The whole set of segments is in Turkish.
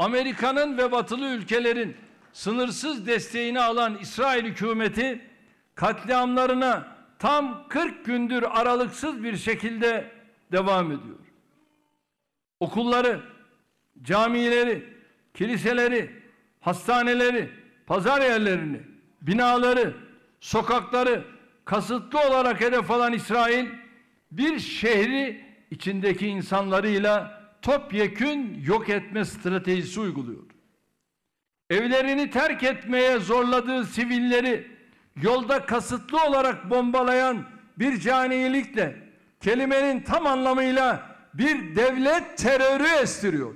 Amerika'nın ve batılı ülkelerin sınırsız desteğini alan İsrail hükümeti katliamlarına tam 40 gündür aralıksız bir şekilde devam ediyor. Okulları, camileri, kiliseleri, hastaneleri, pazar yerlerini, binaları, sokakları kasıtlı olarak hedef alan İsrail, bir şehri içindeki insanlarıyla topyekün yok etme stratejisi uyguluyor. Evlerini terk etmeye zorladığı sivilleri yolda kasıtlı olarak bombalayan bir canilikle, kelimenin tam anlamıyla bir devlet terörü estiriyor.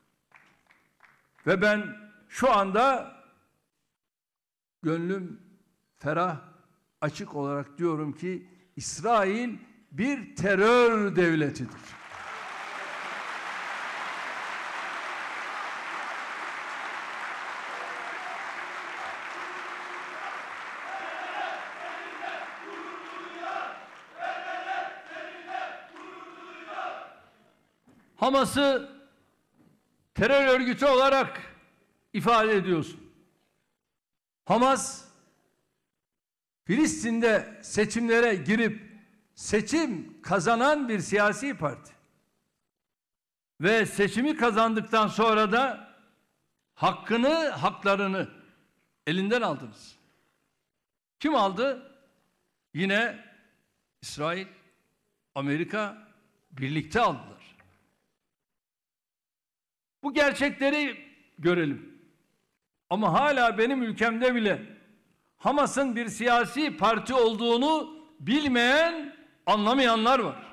Ve ben şu anda gönlüm ferah, açık olarak diyorum ki İsrail bir terör devletidir. Hamas'ı terör örgütü olarak ifade ediyorsun. Hamas, Filistin'de seçimlere girip seçim kazanan bir siyasi parti. Ve seçimi kazandıktan sonra da haklarını elinden aldınız. Kim aldı? Yine İsrail, Amerika birlikte aldılar. Bu gerçekleri görelim. Ama hala benim ülkemde bile Hamas'ın bir siyasi parti olduğunu bilmeyen, anlamayanlar var.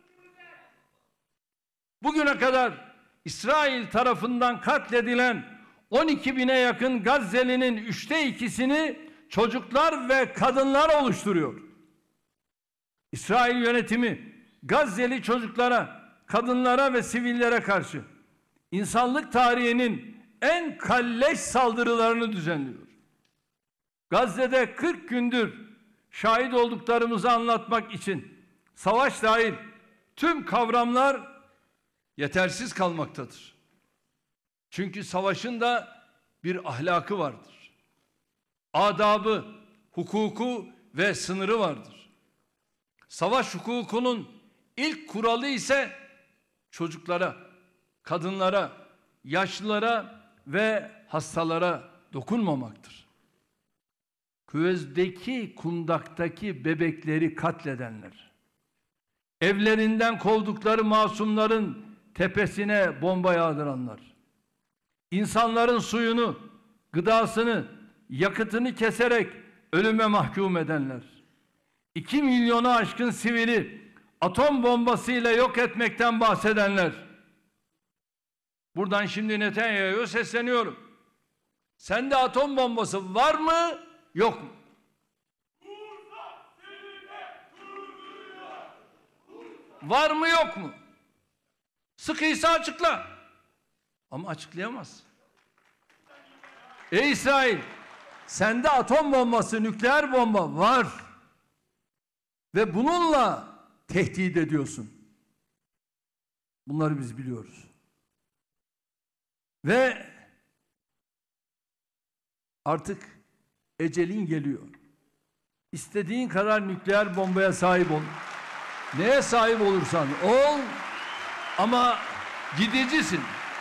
Bugüne kadar İsrail tarafından katledilen 12.000'e yakın Gazze'linin 2/3'ünü çocuklar ve kadınlar oluşturuyor. İsrail yönetimi Gazze'li çocuklara, kadınlara ve sivillere karşı insanlık tarihinin en kalleş saldırılarını düzenliyor. Gazze'de 40 gündür şahit olduklarımızı anlatmak için savaş dahil tüm kavramlar yetersiz kalmaktadır. Çünkü savaşın da bir ahlakı vardır. Adabı, hukuku ve sınırı vardır. Savaş hukukunun ilk kuralı ise çocuklara, kadınlara, yaşlılara ve hastalara dokunmamaktır. Küvezdeki, kundaktaki bebekleri katledenler, evlerinden kovdukları masumların tepesine bomba yağdıranlar, insanların suyunu, gıdasını, yakıtını keserek ölüme mahkum edenler, 2 milyonu aşkın sivili atom bombasıyla yok etmekten bahsedenler. Buradan şimdi Netanyahu'ya sesleniyorum. Sende atom bombası var mı, yok mu? Var mı, yok mu? Sıkıysa açıkla. Ama açıklayamaz. Ey İsrail, sende atom bombası, nükleer bomba var. Ve bununla tehdit ediyorsun. Bunları biz biliyoruz. Ve artık ecelin geliyor. İstediğin kadar nükleer bombaya sahip ol. Neye sahip olursan ol, ama gidicisin.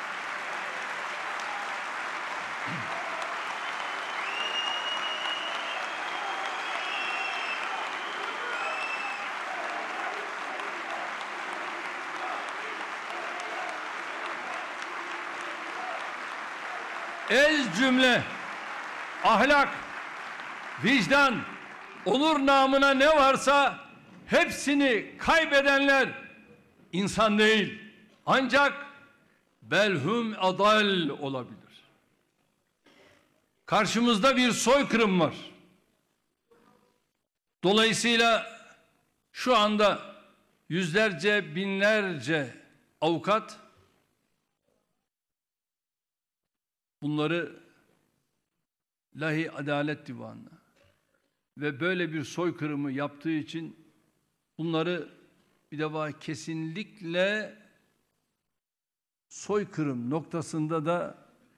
Ez cümle, ahlak, vicdan, onur namına ne varsa hepsini kaybedenler insan değil, ancak belhum adal olabilir. Karşımızda bir soykırım var. Dolayısıyla şu anda yüzlerce, binlerce avukat bunları Lahi Adalet Divanı'na ve böyle bir soykırımı yaptığı için bunları bir defa kesinlikle soykırım noktasında da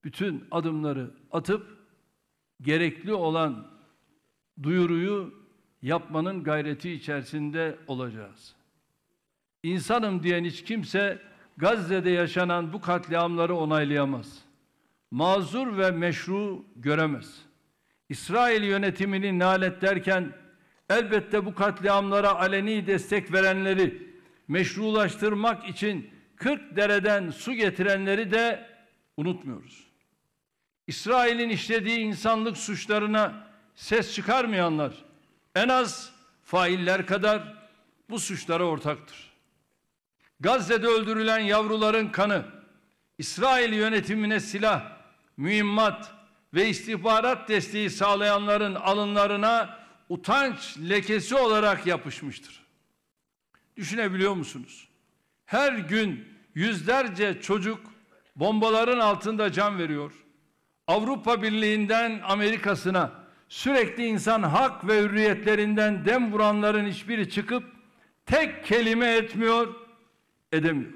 bütün adımları atıp gerekli olan duyuruyu yapmanın gayreti içerisinde olacağız. İnsanım diyen hiç kimse Gazze'de yaşanan bu katliamları onaylayamaz. Mazur ve meşru göremez. İsrail yönetimini lanetlerken elbette bu katliamlara aleni destek verenleri meşrulaştırmak için 40 dereden su getirenleri de unutmuyoruz. İsrail'in işlediği insanlık suçlarına ses çıkarmayanlar en az failler kadar bu suçlara ortaktır. Gazze'de öldürülen yavruların kanı, İsrail yönetimine silah, mühimmat ve istihbarat desteği sağlayanların alınlarına utanç lekesi olarak yapışmıştır. Düşünebiliyor musunuz? Her gün yüzlerce çocuk bombaların altında can veriyor. Avrupa Birliği'nden Amerika'sına sürekli insan hak ve hürriyetlerinden dem vuranların hiçbiri çıkıp tek kelime etmiyor, edemiyor.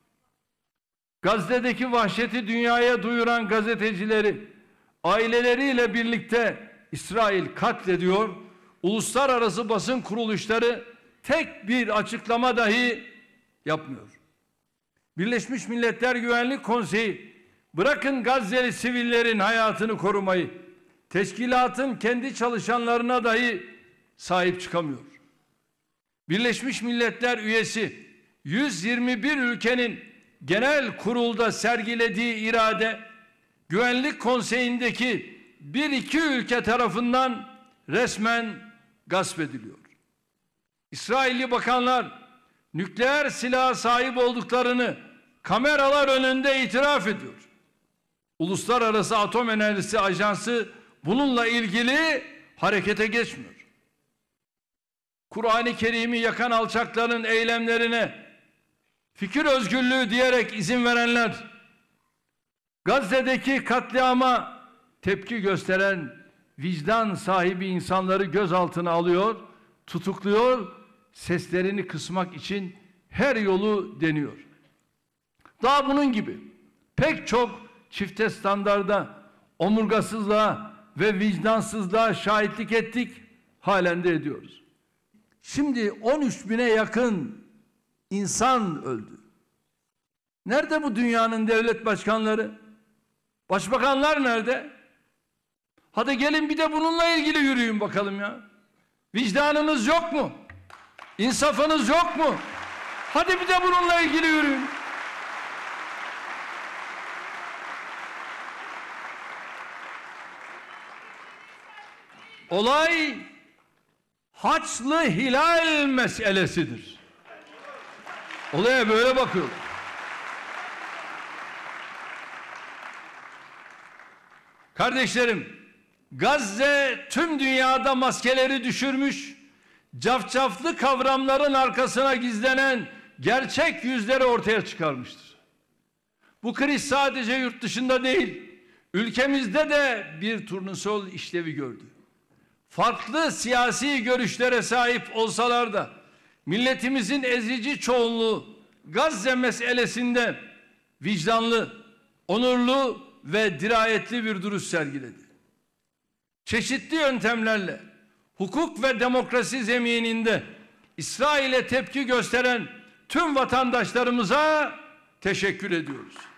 Gazze'deki vahşeti dünyaya duyuran gazetecileri aileleriyle birlikte İsrail katlediyor. Uluslararası basın kuruluşları tek bir açıklama dahi yapmıyor. Birleşmiş Milletler Güvenlik Konseyi bırakın Gazze'li sivillerin hayatını korumayı, teşkilatın kendi çalışanlarına dahi sahip çıkamıyor. Birleşmiş Milletler üyesi 121 ülkenin genel kurulda sergilediği irade, Güvenlik Konseyi'ndeki 1-2 ülke tarafından resmen gasp ediliyor. İsrailli bakanlar nükleer silaha sahip olduklarını kameralar önünde itiraf ediyor. Uluslararası Atom Enerjisi Ajansı bununla ilgili harekete geçmiyor. Kur'an-ı Kerim'i yakan alçakların eylemlerine fikir özgürlüğü diyerek izin verenler, Gazze'deki katliama tepki gösteren vicdan sahibi insanları gözaltına alıyor, tutukluyor, seslerini kısmak için her yolu deniyor. Daha bunun gibi pek çok çifte standarda, omurgasızlığa ve vicdansızlığa şahitlik ettik, halen de ediyoruz. Şimdi 13.000'e yakın insan öldü. Nerede bu dünyanın devlet başkanları? Başbakanlar nerede? Hadi gelin bir de bununla ilgili yürüyün bakalım ya. Vicdanınız yok mu? İnsafınız yok mu? Hadi bir de bununla ilgili yürüyün. Olay Haçlı Hilal meselesidir. Olaya böyle bakıyorlar. Kardeşlerim, Gazze tüm dünyada maskeleri düşürmüş, cafcaflı kavramların arkasına gizlenen gerçek yüzleri ortaya çıkarmıştır. Bu kriz sadece yurt dışında değil, ülkemizde de bir turnusol işlevi gördü. Farklı siyasi görüşlere sahip olsalar da milletimizin ezici çoğunluğu Gazze meselesinde vicdanlı, onurlu ve dirayetli bir duruş sergiledi. Çeşitli yöntemlerle hukuk ve demokrasi zemininde İsrail'e tepki gösteren tüm vatandaşlarımıza teşekkür ediyoruz.